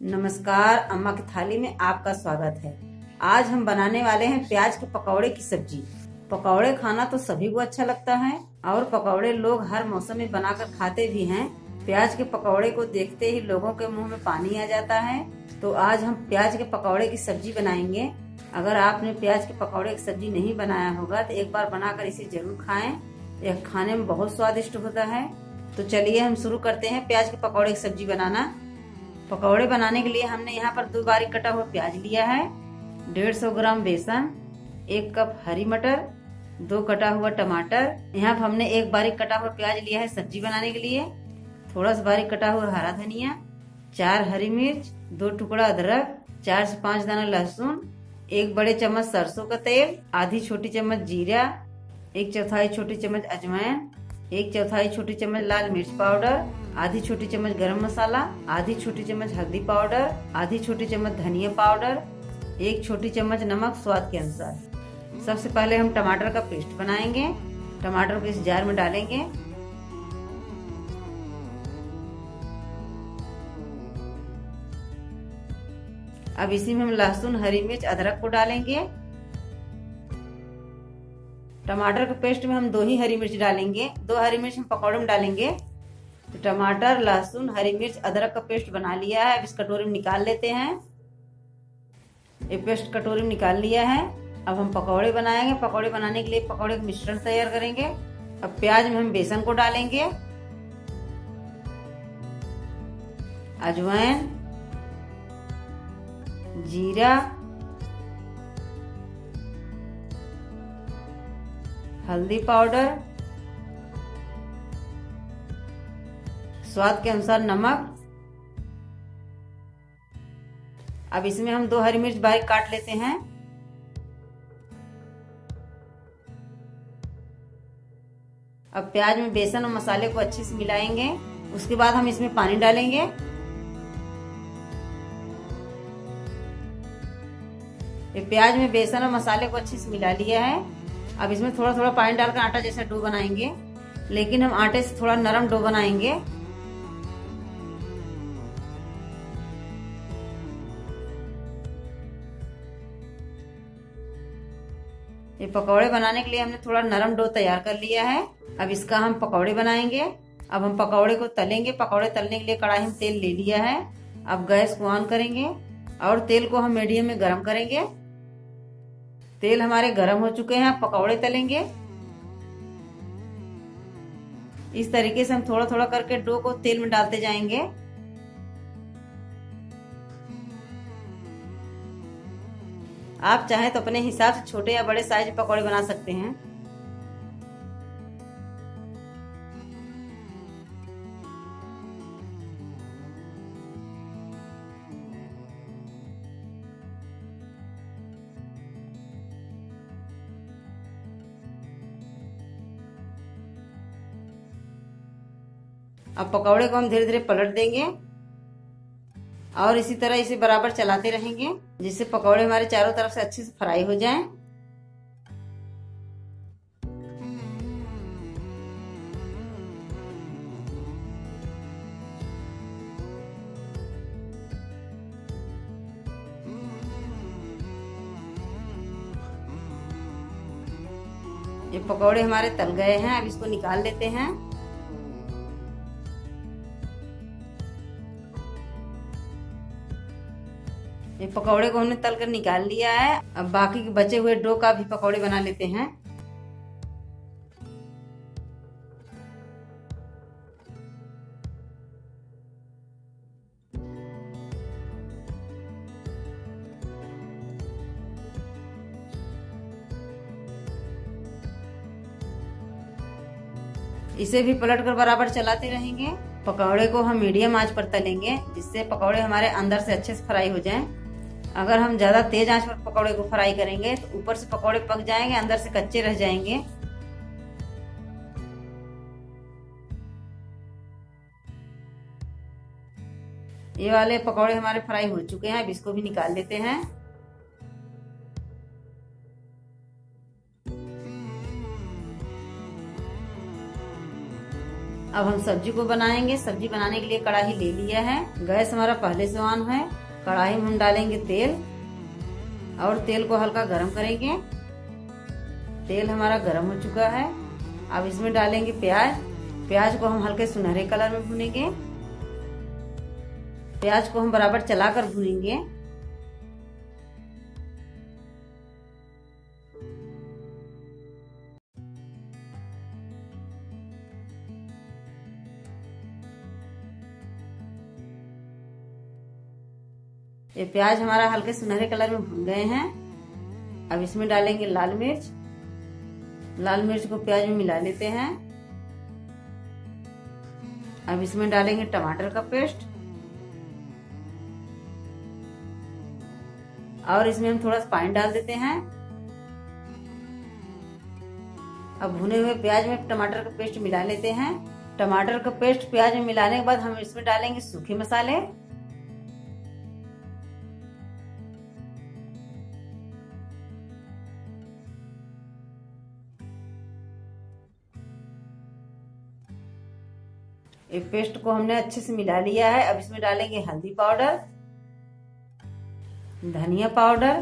नमस्कार, अम्मा की थाली में आपका स्वागत है। आज हम बनाने वाले हैं प्याज के पकौड़े की सब्जी। पकौड़े खाना तो सभी को अच्छा लगता है और पकौड़े लोग हर मौसम में बनाकर खाते भी हैं। प्याज के पकौड़े को देखते ही लोगों के मुंह में पानी आ जाता है। तो आज हम प्याज के पकौड़े की सब्जी बनाएंगे। अगर आपने प्याज के पकौड़े की सब्जी नहीं बनाया होगा तो एक बार बनाकर इसे जरूर खाएं। यह खाने में बहुत स्वादिष्ट होता है। तो चलिए हम शुरू करते हैं प्याज के पकौड़े की सब्जी बनाना। पकौड़े बनाने के लिए हमने यहाँ पर 2 बारीक कटा हुआ प्याज लिया है, 150 ग्राम बेसन, 1 कप हरी मटर, 2 कटा हुआ टमाटर। यहाँ पर हमने 1 बारीक कटा हुआ प्याज लिया है सब्जी बनाने के लिए, थोड़ा सा बारीक कटा हुआ हरा धनिया, 4 हरी मिर्च, 2 टुकड़ा अदरक, 4 से 5 दाना लहसुन, 1 बड़े चम्मच सरसों का तेल, आधी छोटी चम्मच जीरा, 1/4 छोटी चम्मच अजवाइन, 1/4 छोटी चम्मच लाल मिर्च पाउडर, आधी छोटी चम्मच गरम मसाला, आधी छोटी चम्मच हल्दी पाउडर, आधी छोटी चम्मच धनिया पाउडर, 1 छोटी चम्मच नमक स्वाद के अनुसार। सबसे पहले हम टमाटर का पेस्ट बनाएंगे। टमाटर को इस जार में डालेंगे। अब इसी में हम लहसुन, हरी मिर्च, अदरक को डालेंगे। टमाटर के पेस्ट में हम 2 ही हरी मिर्च डालेंगे, 2 हरी मिर्च हम पकौड़े में डालेंगे। तो टमाटर, लहसुन, हरी मिर्च, अदरक का पेस्ट बना लिया है। अब इस कटोरी में निकाल लेते हैं। ये पेस्ट कटोरी में निकाल लिया है। अब हम पकौड़े बनाएंगे। पकौड़े बनाने के लिए पकौड़े का मिश्रण तैयार करेंगे। अब प्याज में हम बेसन को डालेंगे, अजवाइन, जीरा, हल्दी पाउडर, स्वाद के अनुसार नमक। अब इसमें हम 2 हरी मिर्च बारीक काट लेते हैं। अब प्याज में बेसन और मसाले को अच्छे से मिलाएंगे। उसके बाद हम इसमें पानी डालेंगे। ये प्याज में बेसन और मसाले को अच्छे से मिला लिया है। अब इसमें थोड़ा थोड़ा पानी डालकर आटा जैसा डो बनाएंगे, लेकिन हम आटे से थोड़ा नरम डो बनाएंगे। ये पकौड़े बनाने के लिए हमने थोड़ा नरम डो तैयार कर लिया है। अब इसका हम पकौड़े बनाएंगे। अब हम पकौड़े को तलेंगे। पकौड़े तलने के लिए कढ़ाई में तेल ले लिया है। अब गैस को ऑन करेंगे और तेल को हम मीडियम में गरम करेंगे। तेल हमारे गरम हो चुके हैं। अब पकौड़े तलेंगे। इस तरीके से हम थोड़ा थोड़ा करके डो को तेल में डालते जाएंगे। आप चाहें तो अपने हिसाब से छोटे या बड़े साइज पकौड़े बना सकते हैं। अब पकौड़े को हम धीरे धीरे पलट देंगे और इसी तरह इसे बराबर चलाते रहेंगे, जिससे पकौड़े हमारे चारों तरफ से अच्छे से फ्राई हो जाएं। ये पकौड़े हमारे तल गए हैं। अब इसको निकाल लेते हैं। ये पकौड़े को हमने तल कर निकाल लिया है। अब बाकी के बचे हुए डो का भी पकौड़े बना लेते हैं। इसे भी पलटकर बराबर चलाते रहेंगे। पकौड़े को हम मीडियम आंच पर तलेंगे, जिससे पकौड़े हमारे अंदर से अच्छे से फ्राई हो जाएं। अगर हम ज्यादा तेज आंच पर पकौड़े को फ्राई करेंगे तो ऊपर से पकौड़े पक जाएंगे, अंदर से कच्चे रह जाएंगे। ये वाले पकौड़े हमारे फ्राई हो चुके हैं। अब इसको भी निकाल लेते हैं। अब हम सब्जी को बनाएंगे। सब्जी बनाने के लिए कढ़ाई ले लिया है। गैस हमारा पहले से ऑन है। कढ़ाई में हम डालेंगे तेल और तेल को हल्का गरम करेंगे। तेल हमारा गरम हो चुका है। अब इसमें डालेंगे प्याज। प्याज को हम हल्के सुनहरे कलर में भूनेंगे। प्याज को हम बराबर चलाकर भूनेंगे। ये प्याज हमारा हल्के सुनहरे कलर में भून गए हैं। अब इसमें डालेंगे लाल मिर्च। लाल मिर्च को प्याज में मिला लेते हैं। अब इसमें डालेंगे टमाटर का पेस्ट और इसमें हम थोड़ा सा पानी डाल देते हैं। अब भुने हुए प्याज में टमाटर का पेस्ट मिला लेते हैं। टमाटर का पेस्ट प्याज में मिलाने के बाद हम इसमें डालेंगे सूखे मसाले। ये पेस्ट को हमने अच्छे से मिला लिया है। अब इसमें डालेंगे हल्दी पाउडर, धनिया पाउडर,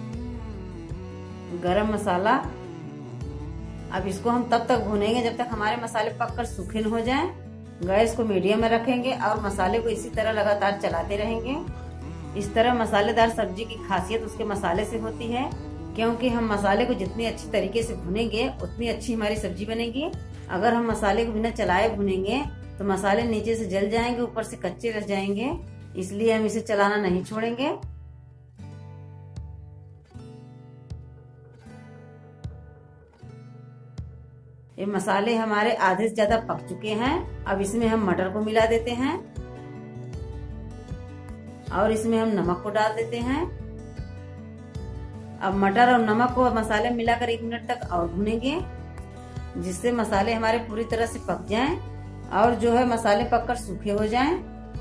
गरम मसाला। अब इसको हम तब तक भूनेंगे जब तक हमारे मसाले पककर सूखे न हो जाएं। गैस को मीडियम में रखेंगे और मसाले को इसी तरह लगातार चलाते रहेंगे। इस तरह मसालेदार सब्जी की खासियत उसके मसाले से होती है, क्योंकि हम मसाले को जितनी अच्छी तरीके से भुनेंगे उतनी अच्छी हमारी सब्जी बनेगी। अगर हम मसाले को बिना चलाए भुनेंगे तो मसाले नीचे से जल जाएंगे, ऊपर से कच्चे रह जाएंगे। इसलिए हम इसे चलाना नहीं छोड़ेंगे। ये मसाले हमारे आधे से ज्यादा पक चुके हैं। अब इसमें हम मटर को मिला देते हैं और इसमें हम नमक को डाल देते हैं। अब मटर और नमक को मसाले मिलाकर 1 मिनट तक और भूनेंगे, जिससे मसाले हमारे पूरी तरह से पक जाएं और जो है मसाले पककर सूखे हो जाएं।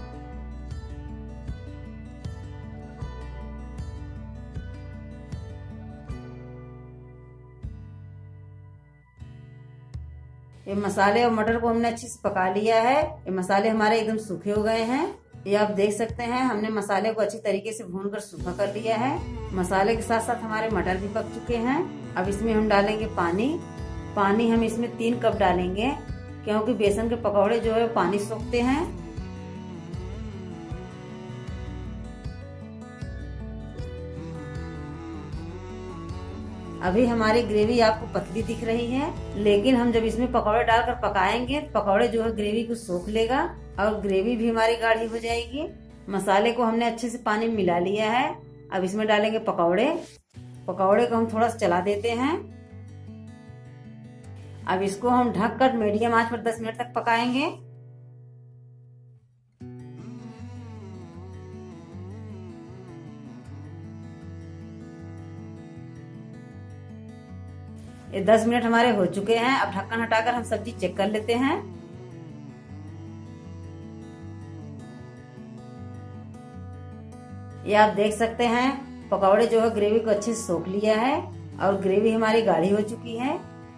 ये मसाले और मटर को हमने अच्छे से पका लिया है। ये मसाले हमारे एकदम सूखे हो गए हैं। ये आप देख सकते हैं हमने मसाले को अच्छी तरीके से भूनकर सूखा कर लिया है। मसाले के साथ साथ हमारे मटर भी पक चुके हैं। अब इसमें हम डालेंगे पानी। पानी हम इसमें 3 कप डालेंगे, क्योंकि बेसन के पकौड़े जो है पानी सोखते हैं। अभी हमारी ग्रेवी आपको पतली दिख रही है, लेकिन हम जब इसमें पकौड़े डालकर पकाएंगे पकौड़े जो है ग्रेवी को सोख लेगा और ग्रेवी भी हमारी गाढ़ी हो जाएगी। मसाले को हमने अच्छे से पानी में मिला लिया है। अब इसमें डालेंगे पकौड़े। पकौड़े को हम थोड़ा सा चला देते हैं। अब इसको हम ढककर मीडियम आंच पर 10 मिनट तक पकाएंगे। ये 10 मिनट हमारे हो चुके हैं। अब ढक्कन हटाकर हम सब्जी चेक कर लेते हैं। ये आप देख सकते हैं पकौड़े जो है ग्रेवी को अच्छे से सोख लिया है और ग्रेवी हमारी गाढ़ी हो चुकी है।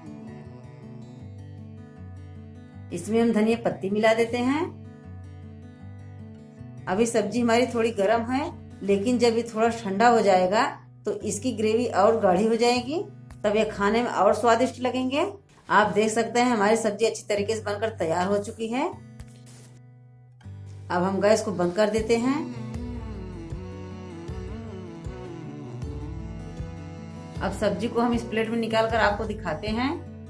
इसमें हम धनिया पत्ती मिला देते हैं। अभी सब्जी हमारी थोड़ी गर्म है, लेकिन जब ये थोड़ा ठंडा हो जाएगा तो इसकी ग्रेवी और गाढ़ी हो जाएगी, तब ये खाने में और स्वादिष्ट लगेंगे। आप देख सकते हैं हमारी सब्जी अच्छी तरीके से बनकर तैयार हो चुकी है। अब हम गैस को बंद कर देते हैं। अब सब्जी को हम इस प्लेट में निकाल कर आपको दिखाते हैं।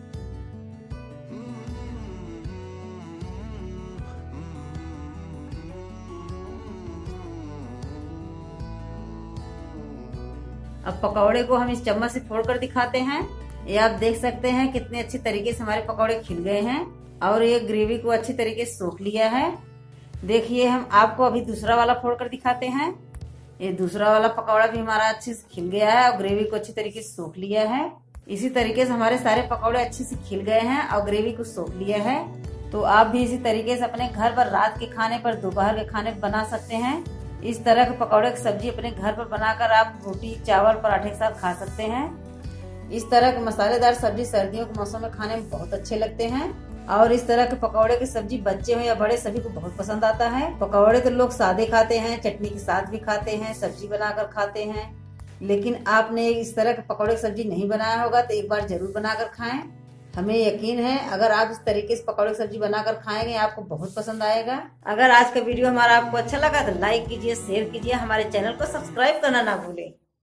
अब पकौड़े को हम इस चम्मच से फोड़कर दिखाते हैं। ये आप देख सकते हैं कितने अच्छी तरीके से हमारे पकौड़े खिल गए हैं और ये ग्रेवी को अच्छी तरीके से सोख लिया है। देखिए हम आपको अभी दूसरा वाला फोड़कर दिखाते हैं। ये दूसरा वाला पकौड़ा भी हमारा अच्छे से खिल गया है और ग्रेवी को अच्छी तरीके से सोख लिया है। इसी तरीके से हमारे सारे पकौड़े अच्छे से खिल गए हैं और ग्रेवी को सोख लिया है। तो आप भी इसी तरीके से अपने घर पर रात के खाने पर, दोपहर के खाने पर बना सकते हैं। इस तरह के पकौड़े की सब्जी अपने घर पर बनाकर आप रोटी, चावल, पराठे के साथ खा सकते हैं। इस तरह के मसालेदार सब्जी सर्दियों के मौसम में खाने में बहुत अच्छे लगते हैं। और इस तरह के पकौड़े की सब्जी बच्चे हो या बड़े सभी को बहुत पसंद आता है। पकौड़े तो लोग सादे खाते हैं, चटनी के साथ भी खाते हैं, सब्जी बनाकर खाते हैं। लेकिन आपने इस तरह के पकौड़े की सब्जी नहीं बनाया होगा तो एक बार जरूर बनाकर खाएं। हमें यकीन है अगर आप इस तरीके से पकौड़े की सब्जी बनाकर खाएंगे आपको बहुत पसंद आएगा। अगर आज का वीडियो हमारा आपको अच्छा लगा तो लाइक कीजिए, शेयर कीजिए, हमारे चैनल को सब्सक्राइब करना ना भूलें।